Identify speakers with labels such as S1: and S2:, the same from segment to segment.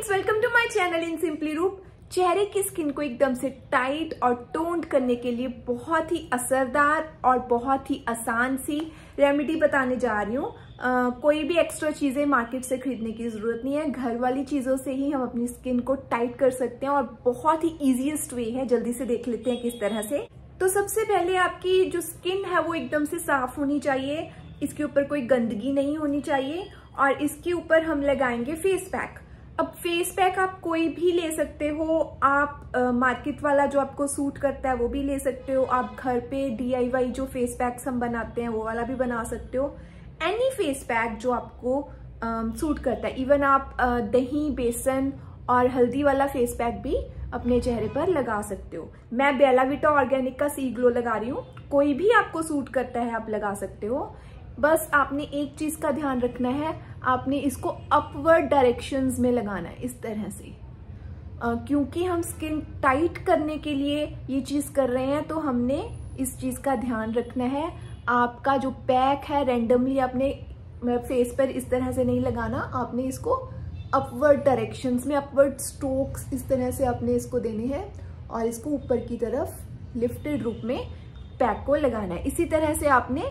S1: Friends, welcome to my channel in Simply Roop. चेहरे की skin को एकदम से टाइट और टोन्ड करने के लिए बहुत ही असरदार और बहुत ही आसान सी रेमेडी बताने जा रही हूँ। कोई भी एक्स्ट्रा चीजें मार्केट से खरीदने की जरूरत नहीं है। घर वाली चीजों से ही हम अपनी स्किन को टाइट कर सकते हैं और बहुत ही इजीएस्ट वे है। जल्दी से देख लेते हैं किस तरह से। तो सबसे पहले आपकी जो स्किन है वो एकदम से साफ होनी चाहिए, इसके ऊपर कोई गंदगी नहीं होनी चाहिए और इसके ऊपर हम लगाएंगे फेस पैक। अब फेस पैक आप कोई भी ले सकते हो, आप मार्केट वाला जो आपको सूट करता है वो भी ले सकते हो, आप घर पे DIY जो फेस पैक्स हम बनाते हैं वो वाला भी बना सकते हो। एनी फेस पैक जो आपको सूट करता है। इवन आप दही, बेसन और हल्दी वाला फेस पैक भी अपने चेहरे पर लगा सकते हो। मैं बेला विटा ऑर्गेनिक का सी ग्लो लगा रही हूँ। कोई भी आपको सूट करता है आप लगा सकते हो। बस आपने एक चीज का ध्यान रखना है, आपने इसको अपवर्ड डायरेक्शंस में लगाना है इस तरह से। क्योंकि हम स्किन टाइट करने के लिए ये चीज कर रहे हैं तो हमने इस चीज का ध्यान रखना है। आपका जो पैक है रैंडमली आपने फेस पर इस तरह से नहीं लगाना, आपने इसको अपवर्ड डायरेक्शंस में, अपवर्ड स्ट्रोक्स इस तरह से आपने इसको देने हैं और इसको ऊपर की तरफ लिफ्टेड रूप में पैक को लगाना है। इसी तरह से आपने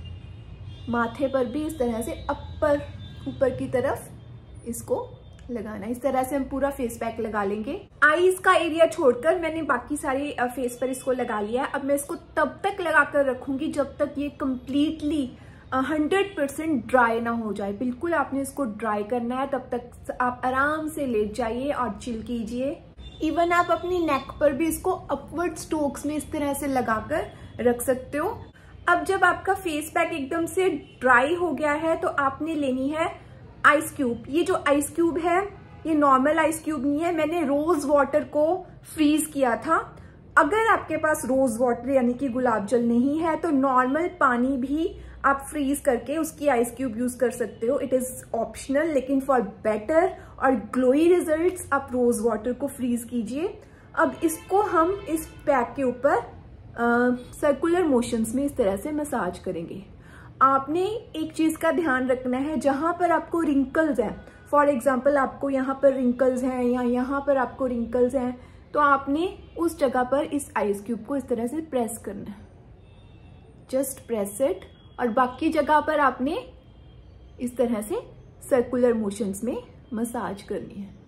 S1: माथे पर भी इस तरह से ऊपर की तरफ इसको लगाना है। इस तरह से हम पूरा फेस पैक लगा लेंगे। आईज का एरिया छोड़कर मैंने बाकी सारे फेस पर इसको लगा लिया है। अब मैं इसको तब तक लगाकर रखूंगी जब तक ये कंप्लीटली 100% ड्राई ना हो जाए। बिल्कुल आपने इसको ड्राई करना है, तब तक आप आराम से लेट जाइए और चिल कीजिए। इवन आप अपनी नेक पर भी इसको अपवर्ड स्ट्रोक्स में इस तरह से लगाकर रख सकते हो। अब जब आपका फेस पैक एकदम से ड्राई हो गया है तो आपने लेनी है आइस क्यूब। ये जो आइस क्यूब है ये नॉर्मल आइस क्यूब नहीं है, मैंने रोज वाटर को फ्रीज किया था। अगर आपके पास रोज वाटर यानी कि गुलाब जल नहीं है तो नॉर्मल पानी भी आप फ्रीज करके उसकी आइस क्यूब यूज कर सकते हो। इट इज ऑप्शनल, लेकिन फॉर बेटर और ग्लोई रिजल्ट्स आप रोज वाटर को फ्रीज कीजिए। अब इसको हम इस पैक के ऊपर सर्कुलर मोशंस में इस तरह से मसाज करेंगे। आपने एक चीज का ध्यान रखना है, जहां पर आपको रिंकल्स हैं, फॉर एग्जांपल आपको यहाँ पर रिंकल्स हैं या यहाँ पर आपको रिंकल्स हैं, तो आपने उस जगह पर इस आइस क्यूब को इस तरह से प्रेस करना है। Just press it. और बाकी जगह पर आपने इस तरह से सर्कुलर मोशंस में मसाज करनी है।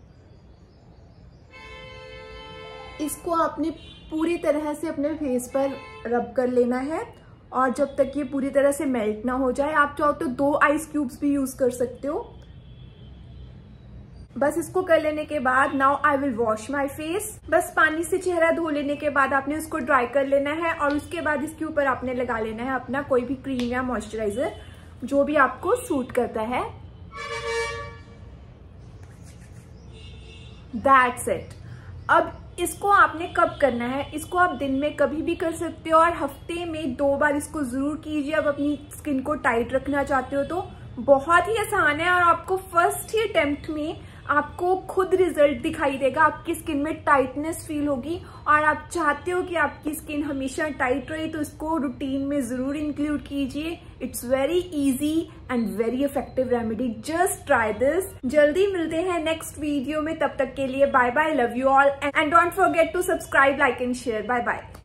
S1: इसको आपने पूरी तरह से अपने फेस पर रब कर लेना है और जब तक ये पूरी तरह से मेल्ट ना हो जाए। आप चाहो तो 2 आइस क्यूब्स भी यूज कर सकते हो। बस इसको कर लेने के बाद now I will wash my face. बस पानी से चेहरा धो लेने के बाद आपने उसको ड्राई कर लेना है और उसके बाद इसके ऊपर आपने लगा लेना है अपना कोई भी क्रीम या मॉइस्चराइजर जो भी आपको सूट करता है। That's it. अब इसको आपने कब करना है, इसको आप दिन में कभी भी कर सकते हो और हफ्ते में 2 बार इसको जरूर कीजिए। अब अपनी स्किन को टाइट रखना चाहते हो तो बहुत ही आसान है और आपको फर्स्ट ही अटेम्प्ट में आपको खुद रिजल्ट दिखाई देगा। आपकी स्किन में टाइटनेस फील होगी और आप चाहते हो कि आपकी स्किन हमेशा टाइट रहे तो इसको रूटीन में जरूर इंक्लूड कीजिए। It's very easy and very effective remedy. Just try this. जल्दी मिलते हैं नेक्स्ट वीडियो में, तब तक के लिए bye bye, love you all and don't forget to subscribe, like and share. Bye bye.